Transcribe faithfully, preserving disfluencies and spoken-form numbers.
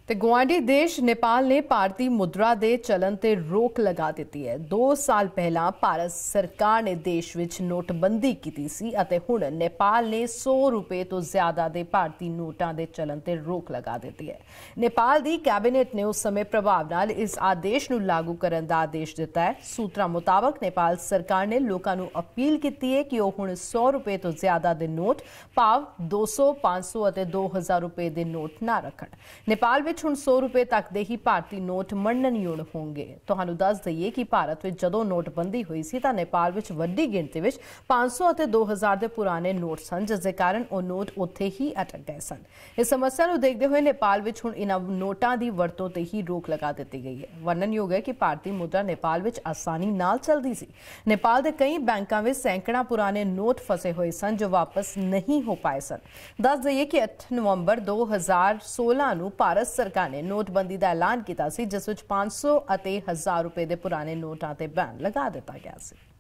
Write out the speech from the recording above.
ਤੇ ਗੁਆਂਢੀ ਦੇਸ਼ ਨੇਪਾਲ ਨੇ ਭਾਰਤੀ ਮੁਦਰਾ ਦੇ ਚਲਨ ਤੇ ਰੋਕ ਲਗਾ ਦਿੱਤੀ ਹੈ। ਦੋ ਸਾਲ ਪਹਿਲਾਂ ਭਾਰਤ ਸਰਕਾਰ ਨੇ ਦੇਸ਼ ਵਿੱਚ ਨੋਟਬੰਦੀ ਕੀਤੀ ਸੀ ਅਤੇ ਹੁਣ ਨੇਪਾਲ ਨੇ ਸੌ ਰੁਪਏ ਤੋਂ ਜ਼ਿਆਦਾ ਦੇ ਭਾਰਤੀ ਨੋਟਾਂ ਦੇ ਚਲਨ ਤੇ ਰੋਕ ਲਗਾ ਦਿੱਤੀ ਹੈ। ਨੇਪਾਲ ਦੀ ਕੈਬਨਿਟ ਨੇ ਉਸ ਸਮੇਂ ਪ੍ਰਭਾਵ ਨਾਲ ਇਸ ਆਦੇਸ਼ ਨੂੰ ਲਾਗੂ ਕਰਨ ਦਾ ਆਦੇਸ਼ ਦਿੱਤਾ ਹੈ। ਸੂਤਰਾਂ ਮੁਤਾਬਕ ਨੇਪਾਲ ਸਰਕਾਰ ਨੇ ਲੋਕਾਂ ਨੂੰ ਅਪੀਲ ਕੀਤੀ ਹੈ ਕਿ ਉਹ ਹੁਣ ਸੌ ਰੁਪਏ ਤੋਂ ਜ਼ਿਆਦਾ ਦੇ ਨੋਟ ਭਾਵ ਦੋ ਸੌ, ਪੰਜ ਸੌ ਅਤੇ ਦੋ ਹਜ਼ਾਰ ਰੁਪਏ ਦੇ ਨੋਟ ਨਾ ਰੱਖਣ। ਨੇਪਾਲ ਵਿੱਚ ਹੁਣ ਸੌ ਰੁਪਏ ਤੱਕ ਦੇ ਹੀ ਭਾਰਤੀ ਨੋਟ ਮੰਨਣਯੋਗ ਹੋਣਗੇ। ਤੁਹਾਨੂੰ ਦੱਸ ਦਈਏ ਕਿ ਭਾਰਤ ਵਿੱਚ ਜਦੋਂ ਨੋਟਬੰਦੀ ਹੋਈ ਸੀ ਤਾਂ ਨੇਪਾਲ ਵਿੱਚ ਵੱਡੀ ਗਿਣਤੀ ਵਿੱਚ ਪੰਜ ਸੌ ਅਤੇ ਦੋ ਹਜ਼ਾਰ ਦੇ ਪੁਰਾਣੇ ਨੋਟ ਸਨ, ਜਿਸ ਦੇ ਕਾਰਨ ਉਹ ਨੋਟ ਉੱਥੇ ਹੀ ਅਟਕ ਗਏ ਸਨ। ਇਸ ਸਮੱਸਿਆ ਨੂੰ ਦੇਖਦੇ ਹੋਏ ਨੇਪਾਲ ਵਿੱਚ ਹੁਣ ਇਨ੍ਹਾਂ ਨੋਟਾਂ ਦੀ ਵਰਤੋਂ ਤੇ ਹੀ ਰੋਕ ਲਗਾ ਦਿੱਤੀ ਗਈ ਹੈ। ਵਰਣਨਯੋਗ ਹੈ ਕਿ ਭਾਰਤੀ ਮੁਦਰਾ ਨੇਪਾਲ ਵਿੱਚ ਆਸਾਨੀ ਨਾਲ ਚੱਲਦੀ ਸੀ। ਨੇਪਾਲ ਦੇ ਕਈ ਬੈਂਕਾਂ ਵਿੱਚ ਸੈਂਕੜਾ ਪੁਰਾਣੇ ਨੋਟ ਫਸੇ ਹੋਏ ਸਨ ਜੋ ਵਾਪਸ ਨਹੀਂ ਹੋ ਪਾਏ ਸਨ। ਦੱਸ ਦਈਏ ਕਿ ਅੱਠ ਨਵੰਬਰ ਦੋ ਹਜ਼ਾਰ ਸੋਲਾਂ ਨੂੰ ਭਾਰਤ ਸਰਕਾਰ ਨੇ ਨੋਟਬੰਦੀ ਦਾ ਐਲਾਨ ਕੀਤਾ ਸੀ, ਜਿਸ ਵਿੱਚ ਪੰਜ ਸੌ ਅਤੇ ਹਜ਼ਾਰ ਰੁਪਏ ਦੇ ਪੁਰਾਣੇ ਨੋਟਾਂ ਤੇ ਬੈਨ ਲਗਾ ਦਿੱਤਾ ਗਿਆ ਸੀ।